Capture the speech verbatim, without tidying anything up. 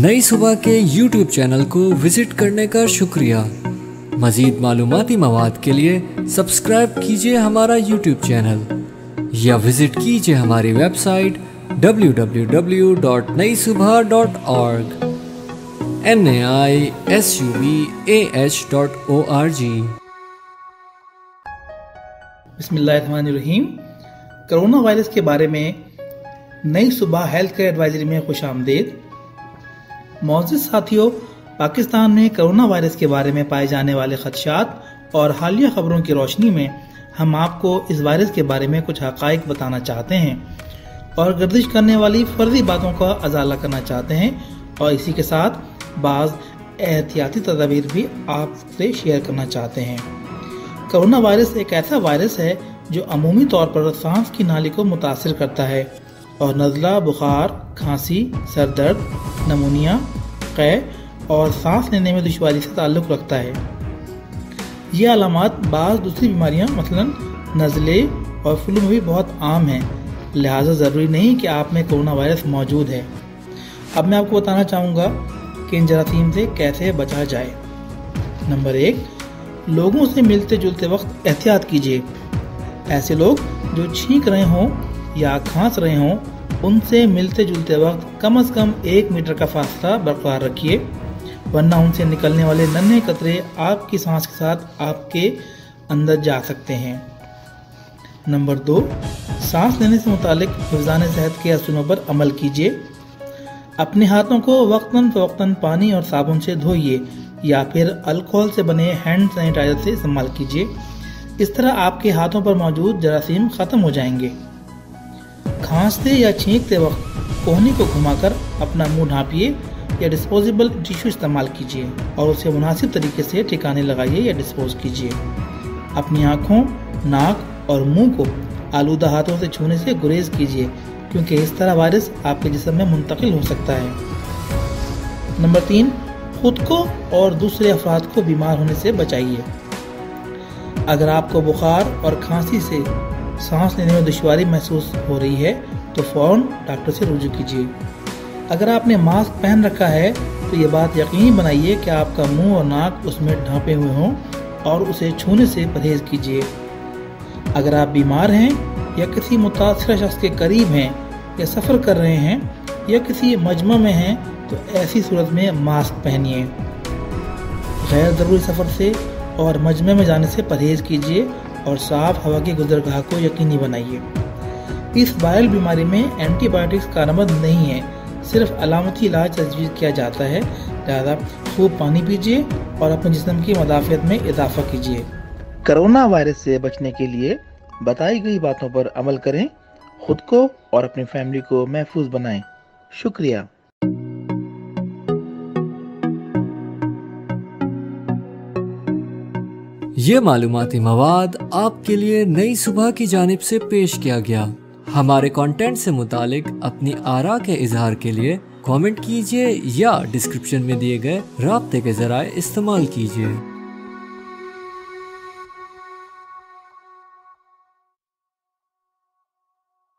नई सुबह के यूट्यूब चैनल को विजिट करने का शुक्रिया। मज़ीद मालूमाती मवाद के लिए सब्सक्राइब कीजिए हमारा यूट्यूब चैनल या विजिट कीजिए हमारी website W W W dot नाइसुबह dot org N A I S U B A H dot O R G. बिस्मिल्लाहिर्रहमानिर्रहीम। कोरोना वायरस के बारे में नई सुबह हेल्थ केयर एडवाइजरी में खुश आमदेद। मौजूद साथियों, पाकिस्तान में कोरोना वायरस के बारे में पाए जाने वाले खदशात और हालिया खबरों की रोशनी में हम आपको इस वायरस के बारे में कुछ हकाइक बताना चाहते हैं और गर्दिश करने वाली फर्जी बातों का अजाला करना चाहते हैं और इसी के साथ बाज़ एहतियाती तदाबीर भी आपसे शेयर करना चाहते हैं। कोरोना वायरस एक ऐसा वायरस है जो अमूमी तौर पर सांस की नाली को मुतासिर करता है और नज़ला, बुखार, खांसी, सर दर्द, नमूनिया, कै और सांस लेने में दुश्वारी से ताल्लुक़ रखता है। ये अलामात बाज़ दूसरी बीमारियां मसलन नज़ले और फ्लू में भी बहुत आम हैं, लिहाजा ज़रूरी नहीं कि आप में कोरोना वायरस मौजूद है। अब मैं आपको बताना चाहूँगा कि इन जरासीम से कैसे बचा जाए। नंबर एक, लोगों से मिलते जुलते वक्त एहतियात कीजिए। ऐसे लोग जो छींक रहे हों या खांस रहे हों, उनसे मिलते जुलते वक्त कम अज़ कम एक मीटर का फासला बरकरार रखिए, वरना उनसे निकलने वाले नन्हे कतरे आपकी सांस के साथ आपके अंदर जा सकते हैं। नंबर दो, सांस लेने से मुतालिक हिफ्ज़ान सेहत के असूलों पर अमल कीजिए। अपने हाथों को वक्तन फ़वक्तन पानी और साबुन से धोइए या फिर अल्कोहल से बने हैंड सैनिटाइजर से इस्तेमाल कीजिए। इस तरह आपके हाथों पर मौजूद जरासीम खत्म हो जाएंगे। खांसते या छींकते वक्त कोहनी को घुमाकर अपना मुंह ढांपिए या डिस्पोजेबल टिश्यू इस्तेमाल कीजिए और उसे मुनासिब तरीके से ठिकाने लगाइए या डिस्पोज कीजिए। अपनी आँखों, नाक और मुंह को आलूदा हाथों से छूने से गुरेज कीजिए, क्योंकि इस तरह वायरस आपके जिस्म में मुंतकिल हो सकता है। नंबर तीन, खुद को और दूसरे अफराद को बीमार होने से बचाइए। अगर आपको बुखार और खांसी से सांस लेने में दुश्वारी महसूस हो रही है तो फौरन डॉक्टर से रुजू कीजिए। अगर आपने मास्क पहन रखा है तो ये बात यकीनी बनाइए कि आपका मुंह और नाक उसमें ढांपे हुए हों और उसे छूने से परहेज कीजिए। अगर आप बीमार हैं या किसी मुतासिर शख्स के करीब हैं या सफ़र कर रहे हैं या किसी मजमा में हैं तो ऐसी सूरत में मास्क पहनिए। गैर ज़रूरी सफ़र से और मजमे में जाने से परहेज कीजिए और साफ हवा की गुजरगाह को यकीनी बनाइए। इस वायरल बीमारी में एंटीबायोटिक्स कारगर नहीं है, सिर्फ अलामती इलाज तजवीज़ किया जाता है, लिहाजा खूब पानी पीजिए और अपने जिस्म की मदाफ़ियत में इजाफा कीजिए। कोरोना वायरस से बचने के लिए बताई गई बातों पर अमल करें, खुद को और अपनी फैमिली को महफूज बनाएं। शुक्रिया। ये मालूमाती मवाद आपके लिए नई सुबह की जानिब से पेश किया गया। हमारे कंटेंट से मुतालिक अपनी आरा के इजहार के लिए कमेंट कीजिए या डिस्क्रिप्शन में दिए गए राब्ते के जराए इस्तेमाल कीजिए।